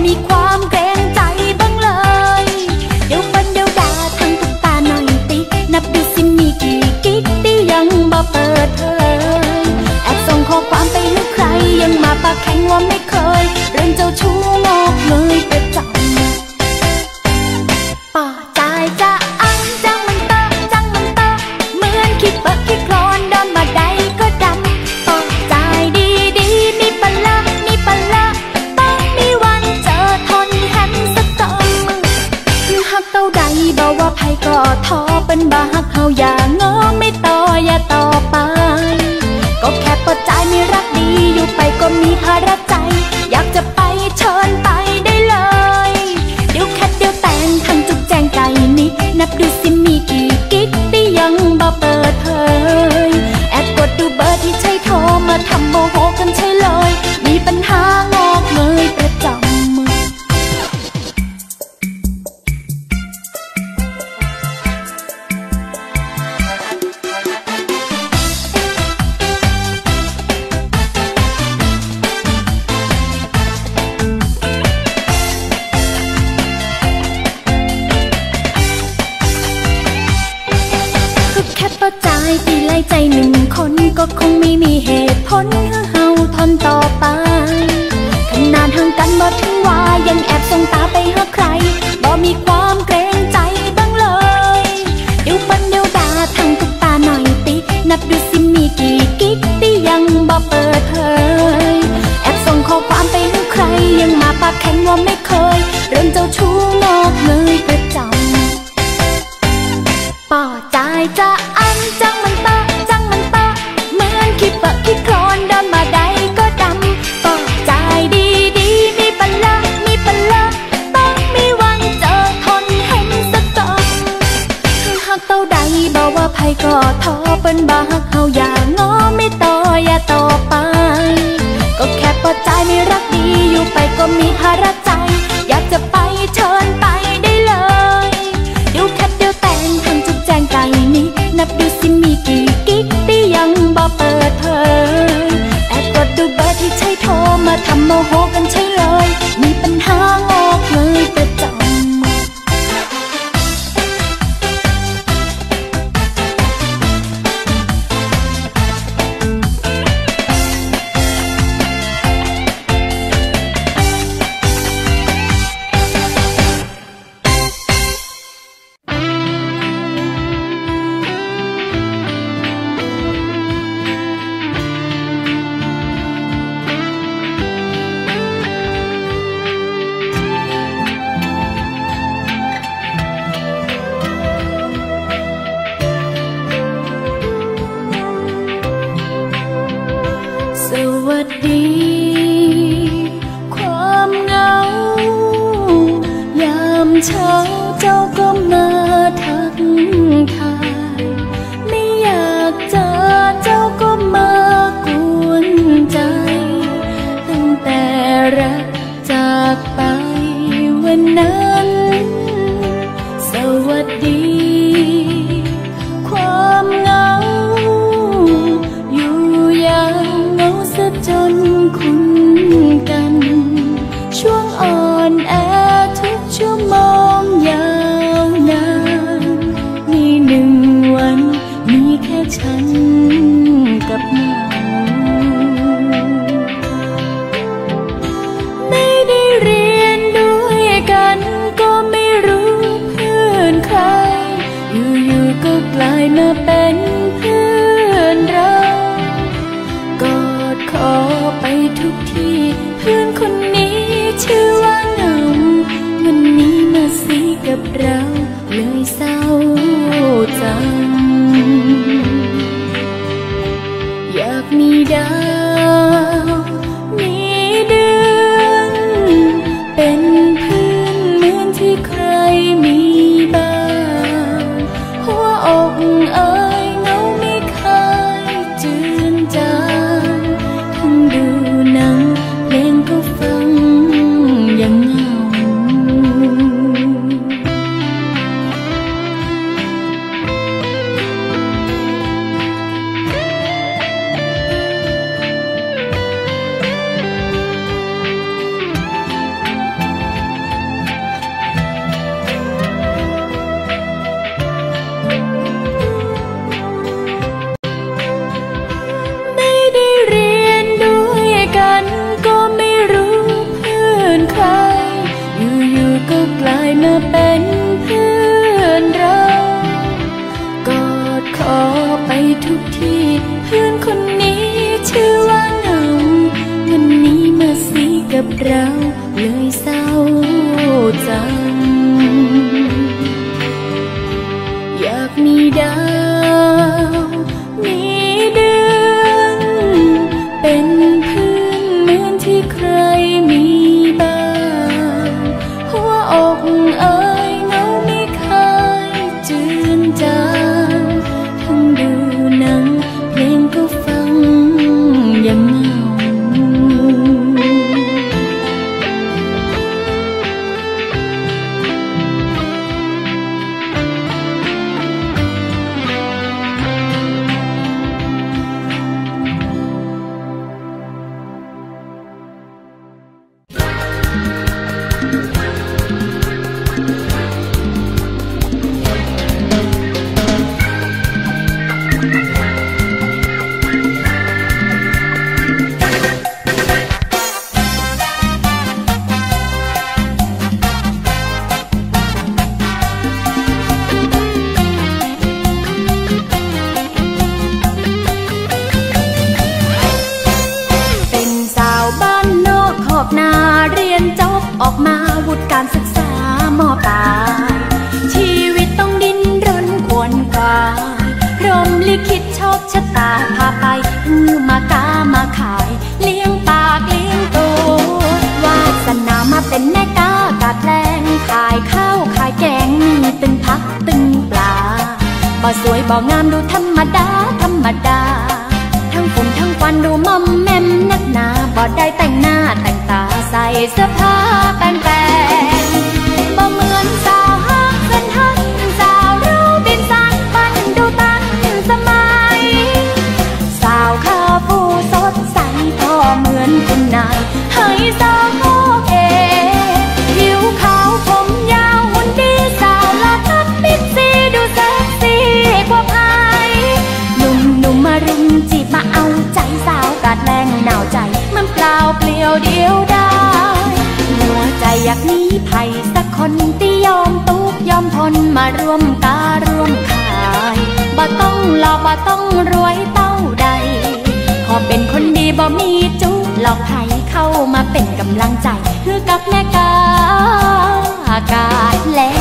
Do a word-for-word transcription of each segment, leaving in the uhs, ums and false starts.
มีความเกรงใจบ้างเลยเดี๋ยวปันเดี๋ยวด่าทั้งตุกตาหน่อยตินับดูสิมีกี่กิ๊กที่ยังบ่เปิดเผยแอบส่งข้อความไปให้ใครยังมาปากแข็งว่าไม่เคยเรื่องเจ้าชู้งอกเงยประจำป่าใจจะอังจังมันเตอะจังมันเตอะเหมือนคิดเปิดคิดคลอนเดินมาใดก็ดำป่าใจดีดีมีปัญละมีปัญละต้องมีวันเจอทนแฮมสักตองหักเต้าใดบอกว่าไผก็ท้อเป็นบ้าหักเฮาอย่างง้อไม่ต่ออย่าต่อไปก็แค่เปิดใจไม่รักดีอยู่ไปก็มีภาระใจอยากจะไปเชิญไปได้เลยเดี๋ยวแค่เดี๋ยวแต่งทั้งจุกแจงใจนี้นับดูสิมีกี่กิ๊กที่ยังบ่เปิดเผยแอบกดดูเบอร์ที่ใช้โทรมาทำโมโหกันใช่เลยมีปัญหางอกเงยประจำตีไล่ใจหนึ่งคนก็คงไม่มีเหตุผลให้เฮาทนต่อไปขนาดห่างกันบ่ถึงว่ายังแอบส่งตาไปหาใครบ่มีความเกรงใจบ้างเลยเดี๋ยวปันเดี๋ยวด่าทั้งตุกตาหน่อยตินับดูสิมีกี่กิ๊กที่ยังบ่เปิดเผยแอบส่งข้อความไปหาใครยังมาปากแข็งว่าไม่เคยเรื่องเจ้าชู้งอกเงยประจำป่อใจจะอันจังมันเตอะจังมันเตอะเหมือนคิดเปิดคิดคลอนเดินมาใดก็ดำป่อใจดีดีมีปัญละมีปัญละต้องมีวันเจอทนเห็นสักตองหักเต้าใดบอกว่าไผก็ท้อเป็นบ้าหักเฮาอย่างง้อไม่ต่ออย่าต่อไปก็แค่เปิดใจไม่รักดีอยู่ไปก็มีภาระใจอยากจะไปเชิญไปได้เลยเดี๋ยวแค่เดี๋ยวแต่งทั้งจุกแจงใจนี้นับดูสิมีกี่กิ๊กที่ยังบ่เปิดเผยแอบกดดูเบอร์ที่ใช้โทรมาทำโมโหกันใช่เลยมีปัญหางอกเงยประจำเช้าเจ้าก็มาทักทายไม่อยากเจอเจ้าก็มากวนใจตั้งแต่รักจากไปวันนั้นสวัสดีความเหงาอยู่อย่างเหงาซะจนคุ้นกันช่วงอ่อนแอทุกชั่วโมงยาวนานมีหนึ่งวันมีแค่ฉันกับเหงาไม่ได้เรียนด้วยกันก็ไม่รู้เพื่อนใครอยู่ๆก็กลายมาเป็นเพื่อนเรากอดคอไปทุกที่เพื่อนคนนี้ชื่อว่าเหงาวันนี้มาสีกับเราเลยเศร้าจังอยากมีดาวมีเดือนเป็นเพื่อนเหมือนที่ใครมีบ้างหัวอกเอ่ยเหงาไม่เคยจืดจางทั้งดูหนังเพลงก็ฟังยังเหงาจังอยากมีดาวมีเดือนเป็นเพื่อนเหมือนที่ใครมีบ้างหัวอกเอ่ยเงาไม่เคยจืดจางทั้งดูหนังเพลงก็ฟังยังเงาออกมาวุฒิการศึกษามอปลายชีวิตต้องดิ้นรนขวนขวายพรหมลิขิตโชคชะตาพาไปมากามาขายเลี้ยงปากเลี้ยงตัววาสนามาเป็นแม่กากาดแรงขายข้าวขายแกงมีตึงพักตึงปลาบ่สวยบ่งามดูธรรมดาธรรมดาทั้งฝุ่นทั้งควันดูมอมแมมนักหนาบ่ได้แต่งหน้าแต่งตาใส่เสื้อผ้าแปลนๆบ่เหมือนสาวฮักเส้นฮักสาวรูบินสันปันดูตั้งสมัยสาวข้าผู้สดใสพอเหมือนคุณนายให้สาวโอเคผิวขาวผมยาวหุ่นดีสาวละทักบิ๊กซีดูเซ็กซี่กว่าใครหนุ่มๆมารุมจีบมาเอาใจสาวกาดแรงหนาวใจมันเปล่าเปลี่ยวเดียวได้หัวใจอยากมีไผ่สักคนที่ยอมตุกยอมทนมาร่วมการ่วมขายบ่ต้องหลอกบ่ต้องรวยเต้าใดขอเป็นคนดีบ่มีจุ๊หลอกไผ่เข้ามาเป็นกำลังใจคือกับแม่กาอากาศแรง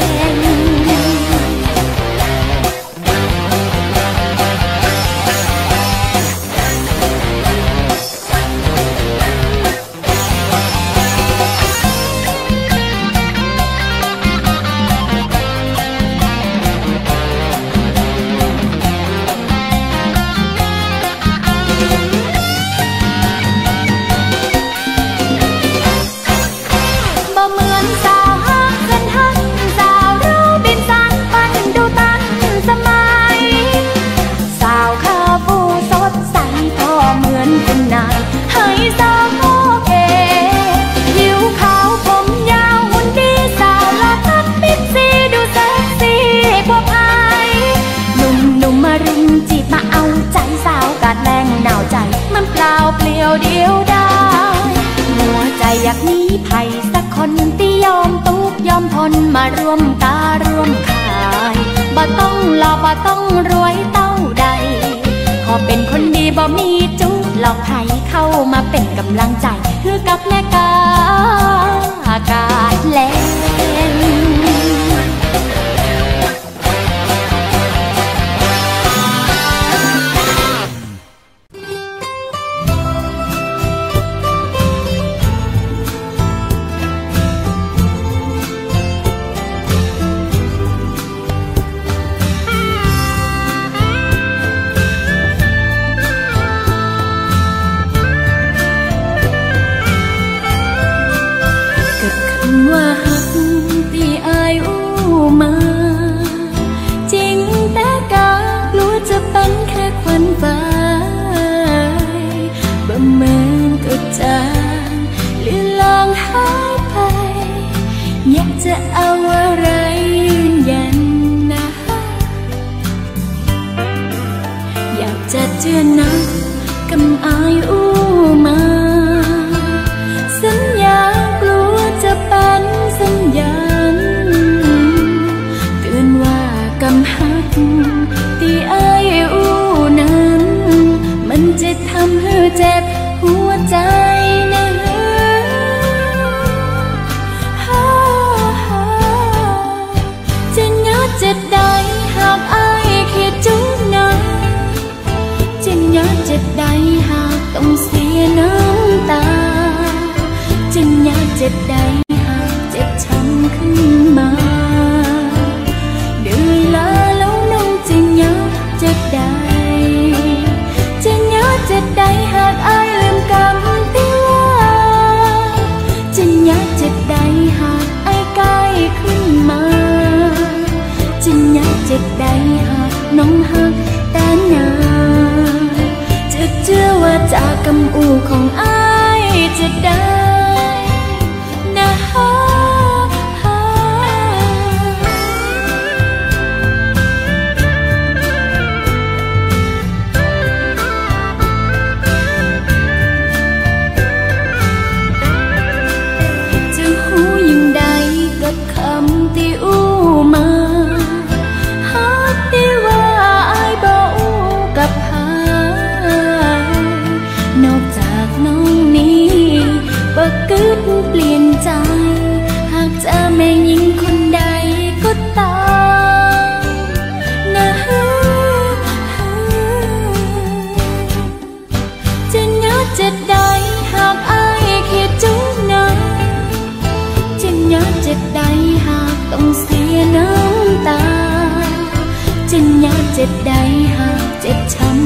เดียวได้หัวใจอยากมีไผ่สักคนที่ยอมตุกยอมทนมาร่วมการ่วมขายบ่ต้องหลอกบ่ต้องรวยเต้าใดขอเป็นคนดีบ่มีจุ๊หลอกไผ่เข้ามาเป็นกำลังใจคือกับแม่กาอากาศแรง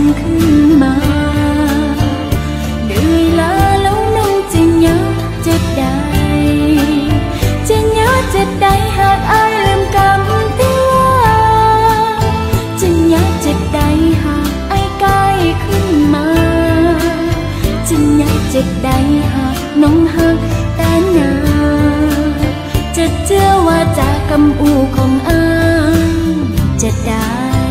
ขึ้นมาเหนื่อยล้าแล้วน้องจะยากจะได้จะยากจะได้หากอายลืมกำที่ว่าจะยากจะได้หากอายกายขึ้นมาจะยากจะได้หากน้องหักแต่นาจะเชื่อว่าจะกำอูของอายจะได้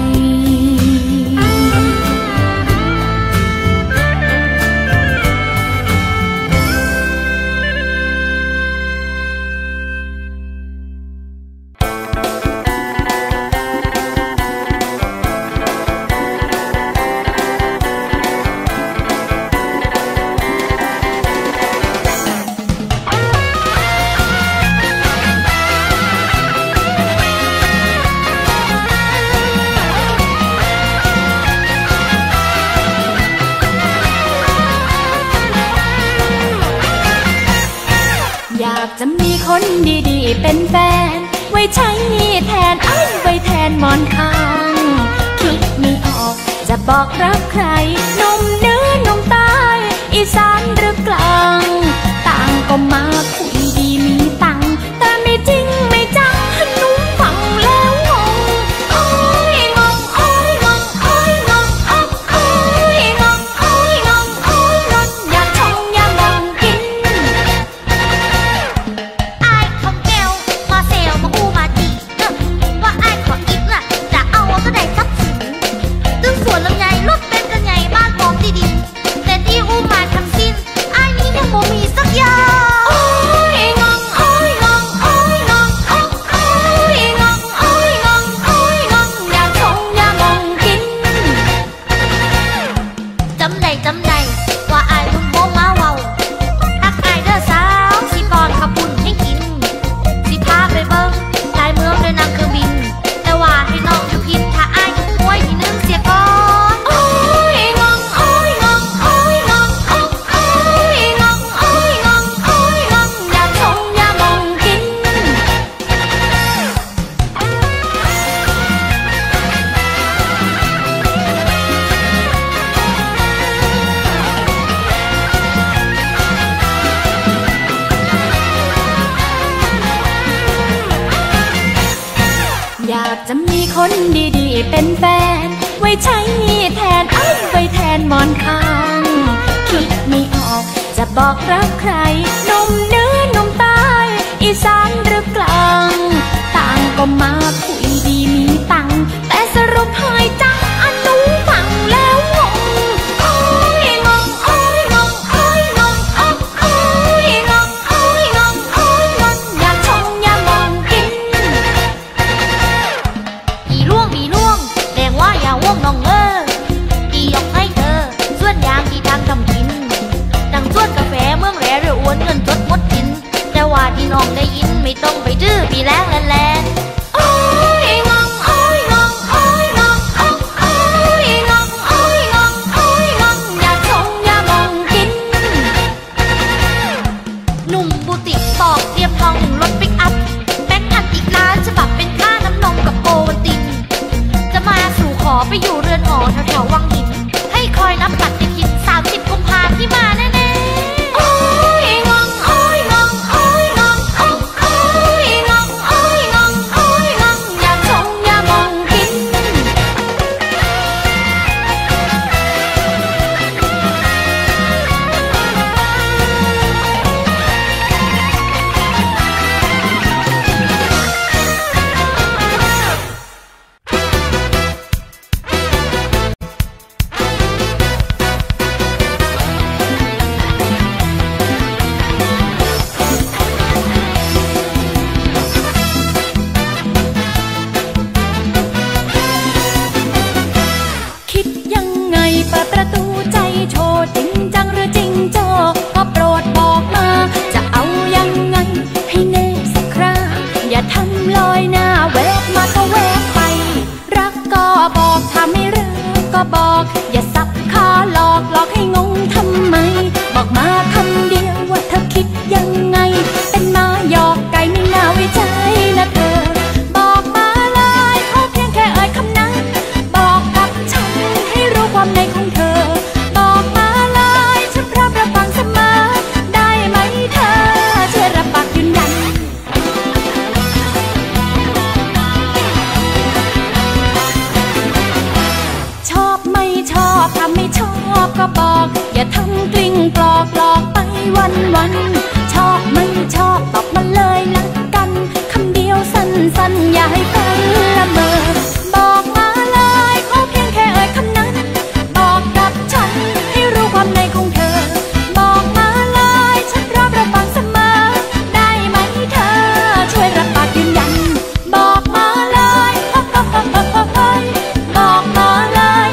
จะมีคนดีๆเป็นแฟนไว้ใช้แทนไอ้ไว้แทนหมอนข้างคิดไม่ออกจะบอกรักใครหนุ่มเนื้อหนุ่มใต้อีสานหรือกลางต่างก็มาคุยดีมีตังแต่ไม่จริงไม่จังหนุ่มฟังแล้วงงโอ้ยงงโอ้ยงงโอ้ยงงโอ้ยงงโอ้ยงงโอ้ยงงอย่าชงอย่ามองกินจะมีคนดีๆเป็นแฟนไว้ใช้แทนไอ้ไว้แทนหมอนข้างคิดไม่ออกจะบอกรักใครหนุ่มเนื้อหนุ่มใต้อีสานหรือกลางต่างก็มาคุยดีมีตังแต่สรุปหายจังอนุฟังแล้วงงโอ้ยงงโอ้ยงงโอ้ยงงโอ้ยงงโอ้ยงงโอ้ยงงอย่าชงอย่ามองกินอีล่วงอีล่วงแดงว่าอย่าว่องน้องเอออียกให้เธอส่วนยางที่ทางทำกินดังส่วนกาแฟเมืองแหล่หรืออ้วนเงินจดหมดกินแต่ว่าที่น้องได้ยินไม่ต้องไปดื้อพี่แรงแลนแลนโอ้ยงงโอ้ยงงโอ้ยงงโอ้ยงงโอ้ยงงโอ้ยงงอย่าชงอย่ามองกินหนุ่มบูติกตอกเตรียมทองหนึ่งรถปิกอัพแบงค์อันอีกล้านฉบับเป็นค่าน้ำนมกับโกวันตินจะมาสู่ขอไปอยู่เรือนหอแถวๆวังหินให้คอยนับตัดติดสามสิบกุมภาที่มาแน่ๆโอ้ยงงโอ้ยงงโอ้ยงงโอ้ยงงโอ้ยงงโอ้บอกอย่าทำกลิ้งกลอกหลอกไปวันวันชอบไม่ชอบตอบมาเลยละกันคำเดียวสั้นๆอย่าให้ฟังละเมอบอกมาเลยขอเพียงแค่เอ่ยคำนั้นบอกกับฉันให้รู้ความในของเธอบอกมาเลยฉันพร้อมรับฟังเสมอได้ไหมเธอช่วยรับปากยืนยันบอกมาเลยบอกมาเลย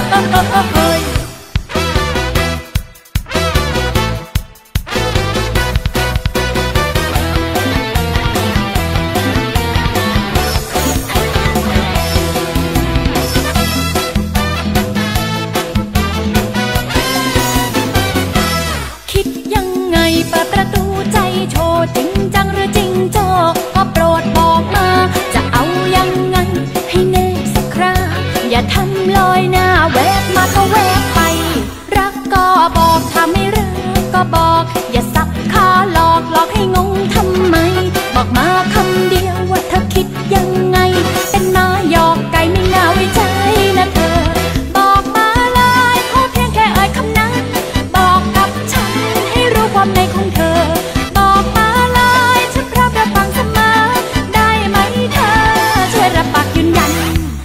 คิดยังไงเปิดประตูใจโชว์จริงจังหรือจริงโจก็โปรดบอกมาจะเอายังไงให้แน่สักคราอย่าทำลอยหน้าแวบมาก็แวบไปรักก็บอกถ้าไม่รักก็บอกอย่าสับขาหลอกหลอกให้งงทำไมบอกมาคำเดียวว่าเธอคิดยังไงเป็นมาหยอกไก่ไม่น่าไว้ใจนะเธอบอกมาเลยขอเพียงแค่เอ่ยคำนั้นบอกกับฉันให้รู้ความในของเธอบอกมาเลยฉันพร้อมรับฟังเสมอได้ไหมเธอช่วยรับปากยืนยัน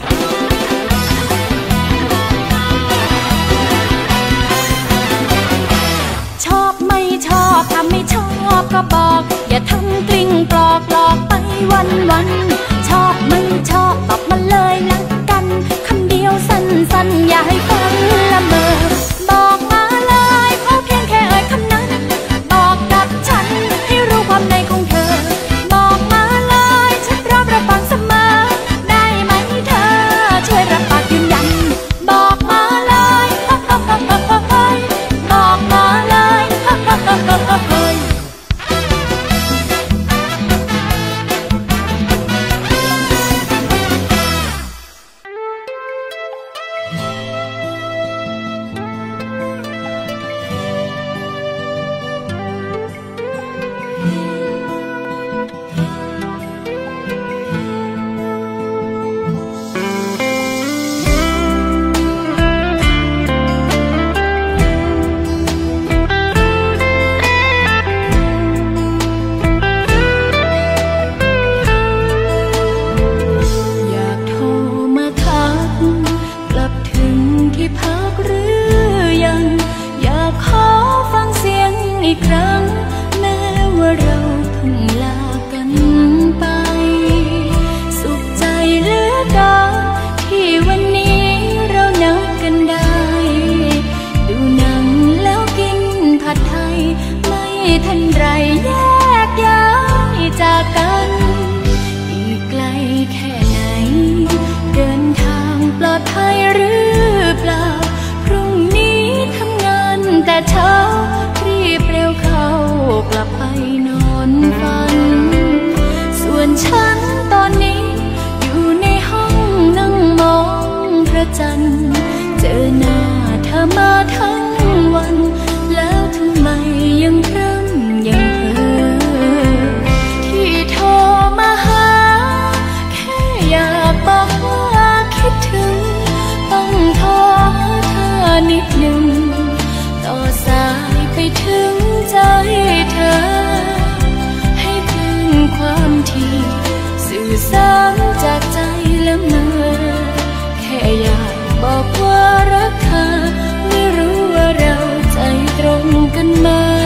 ชอบไม่ชอบถ้าไม่ชอบก็บอกอย่าทำกลิ้งกลอกหลอกไปวันวันชอบไม่ชอบตอบมาเลยละกันคำเดียวสั้นๆอย่าให้ฟังละเมอบอกมาเลยขอเพียงแค่เอ่ยคำนั้นบอกกับฉันให้รู้ความในของเธอบอกมาเลยฉันพร้อมรับฟังเสมอได้ไหมเธอช่วยรับปากยืนยันบอกมาเลยบอกมาเลยอยากโทรมาทักกลับถึงที่พักหรือยังอยากขอฟังเสียงอีกครั้งแม้ว่าเราเพิ่งลากันไปสุขใจเหลือเกินที่วันนี้เรานัดกันได้ดูหนังแล้วกินผัดไทยไม่ทันไรแยกย้ายจากกันอีกไกลแค่ไหนเดินทางปลอดภัยหรือเปล่าพรุ่งนี้ทำงานแต่เช้ารีบเร็วเข้ากลับไปนอนฝันส่วนฉันตอนนี้อยู่ในห้องนั่งมองพระจันทร์เจอหน้าเธอมาทั้งวันแล้วทำไมยังพร่ำยังเพ้อที่โทรมาหาแค่อยากบอกว่าคิดถึงต้องโทรหาเธอนิดหนึ่งต่อสายไปถึงใจเธอให้ถึงความที่สื่อสารจากใจละเมอแค่อยากบอกว่ารักเธอไม่รู้ว่าเราใจตรงกันไหม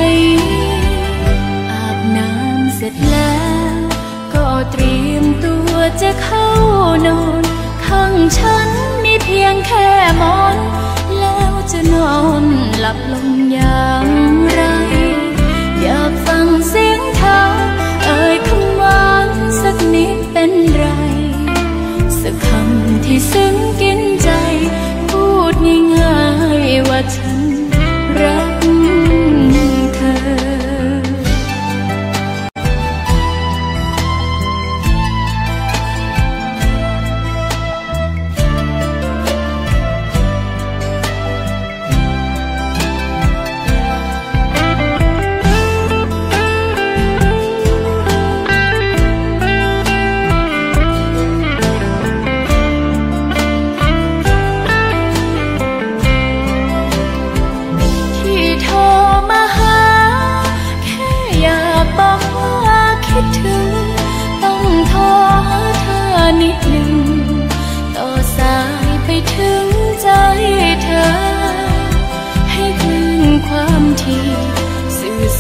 อาบน้ำเสร็จแล้วก็เตรียมตัวจะเข้านอนข้างฉันมีเพียงแค่หมอนแล้วจะนอนหลับลงอย่างไรอยากฟังเสียงเธอเอ่ยคำหวานสักนิดเป็นไรสักคำที่ซึ้งกินใจพูดง่ายๆว่าฉันรักเธอ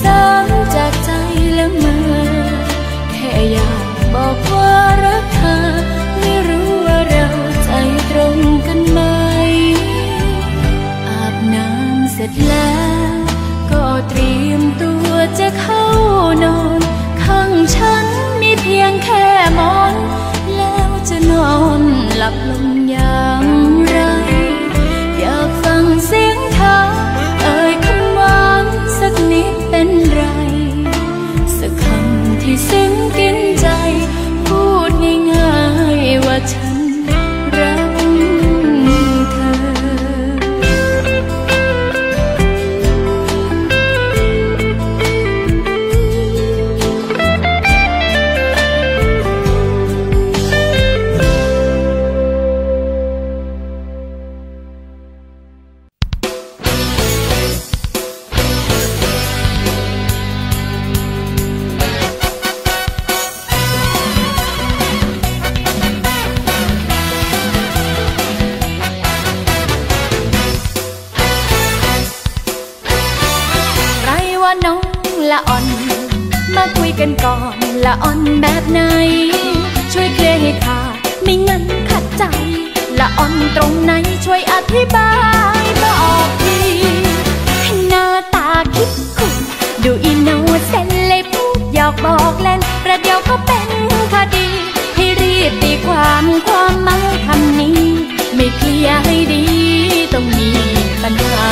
างจากใจละเมอแค่อยากบอกว่ารักเธอไม่รู้ว่าเราใจตรงกันไหมอาบน้ำเสร็จแล้วก็เตรียมตัวจะเข้านอนข้างฉันมีเพียงแค่หมอนแล้วจะนอนหลับลงอย่างไรอยากฟังเสียงเธอเอ่ยคำหวานสักนิดเป็นไรสักคำที่ซึ้งกินใจพูดง่ายๆว่าฉันรักเธอน้องละอ่อนมาคุยกันก่อนละอ่อนแบบไหนช่วยเคลียร์ให้ขาดไม่งั้นขัดใจละอ่อนตรงไหนช่วยอธิบายบอกทีให้หน้าตาคิดคุยดูอินโนเซนต์เลยพูดหยอกบอกเล่นประเดี๋ยวก็เป็นคดีให้รีบตีความความหมายคำนี้ไม่เคลียร์ให้ดีต้องมีปัญหา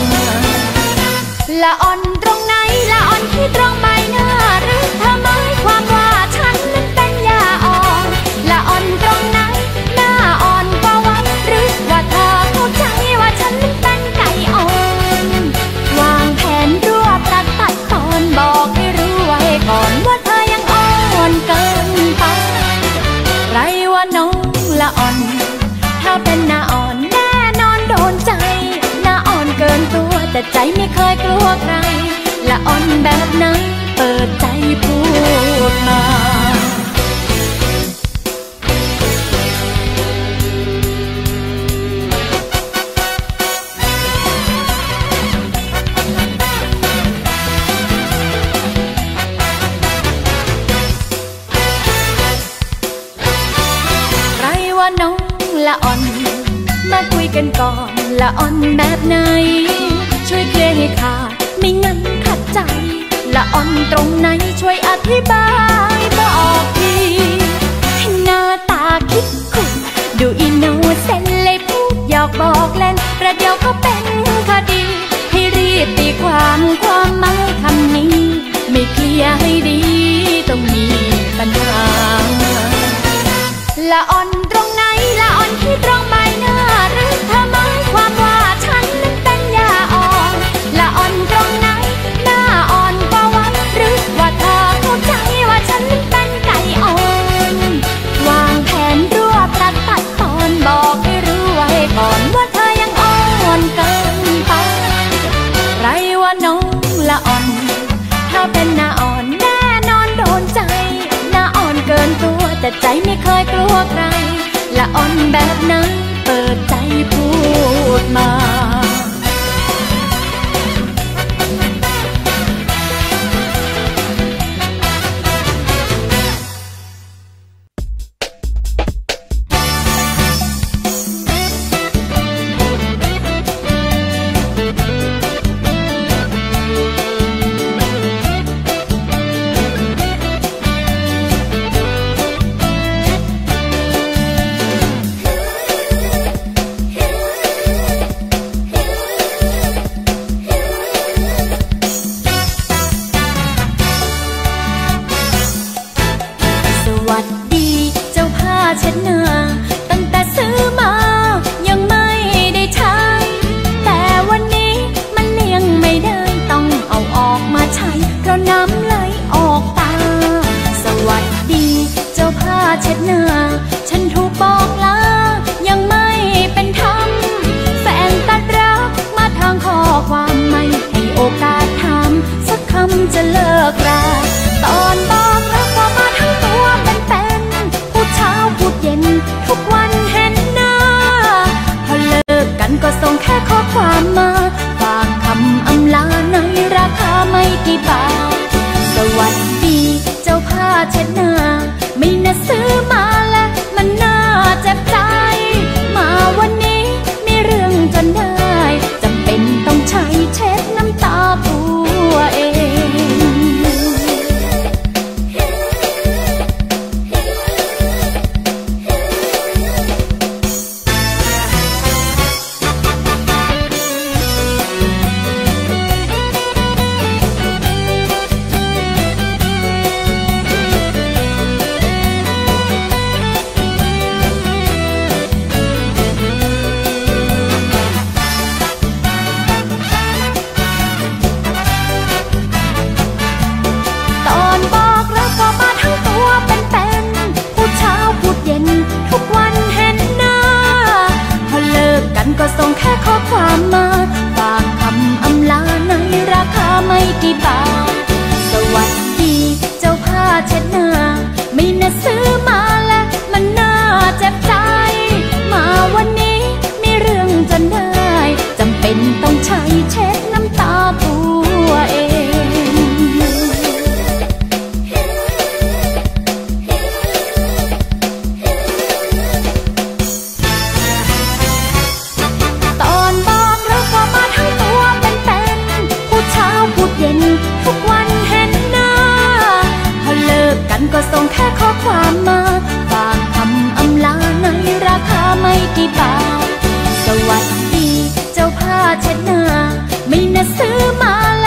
ละอ่อนตรงไหนละอ่อนที่ตรงใบหน้าหรือเธอหมายความว่าฉันนั้นเป็นยาอ่อนละอ่อนตรงไหนหน้าอ่อนกว่าวันหรือว่าเธอเข้าใจว่าฉันนั้นเป็นไก่อ่อนวางแผนรวบรัดตัดตอนบอกให้รู้ไว้ก่อนว่าเธอยังอ่อนเกินไปไรว่าน้องละอ่อนถ้าเป็นหน้าอ่อนแน่นอนโดนใจหน้าอ่อนเกินตัวแต่ใจไม่เคยกลัวใครละอ่อนแบบไหนเปิดใจพูดมาไรว่าน้องละอ่อนมาคุยกันก่อนละอ่อนแบบไหนช่วยเคลียร์ให้ขาดไม่งั้นขัดใจละอ่อนตรงไหนช่วยอธิบายบอกทีให้หน้าตาคิดคุยดูอินโนเซนต์เลยพูดหยอกบอกเล่นประเดี๋ยวก็เป็นคดีให้รีบตีความความหมายคำนี้ไม่เคลียร์ให้ดีต้องมีปัญหาละอ่อนตรงไหนละอ่อนที่ตรงใบหน้าหรือเธอหมายความว่าฉันนั้นเป็นยาอ่อนละอ่อนตรงไหนหน้าอ่อนกว่าวันหรือว่าเธอเข้าใจว่าฉันนั้นเป็นไก่อ่อนวางแผนรวบรัดตัดตอนบอกให้รู้ไว้ก่อนว่าเธอยังอ่อนเกินไปไรว่าน้องละอ่อนถ้าเป็นหน้าอ่อนแน่นอนโดนใจหน้าอ่อนเกินตัวแต่ใจไม่เคยกลัวใครละอ่อนแบบนั้นเปิดใจพูดมาเช็ดหน้าตั้งแต่ซื้อมายังไม่ได้ใช้แต่วันนี้มันเลี่ยงไม่ได้ต้องเอาออกมาใช้เพราะน้ำไหลออกตาสวัสดีเจ้าผ้าเช็ดหน้าฉันถูกบอกลายังไม่เป็นธรรมแฟนตัดรักมาทางข้อความไม่ให้โอกาสถามสักคำจะเลิกราตอนบอกรักว่ามาทั้งตัวเป็นๆพูดเช้าพูดเย็นทุกวันเห็นหน้าพอเลิกกันก็ส่งแค่ข้อความมาฝากคำอำลาในราคาไม่กี่บาทนะซื้อมาและมันน่าเจ็บใจมาวันนี้มีเรื่องจนได้จำเป็นต้องใช้เช็ดน้ำตาตัวเองก็ส่งแค่ข้อความมาฝากคำอำลาในราคาไม่กี่บาทสวัสดีเจ้าผ้าเช็ดหน้าไม่น่าซื้อมาและมันน่าเจ็บใจมาวันนี้มีเรื่องจนได้จำเป็นต้องใช้เช็ดน้ำตาตัวเองทุกวันเห็นหน้าพอเลิกกันก็ส่งแค่ข้อความมาฝากคำอำลาในราคาไม่กี่บาทสวัสดีเจ้าผ้าเช็ดหน้าไม่น่าซื้อมา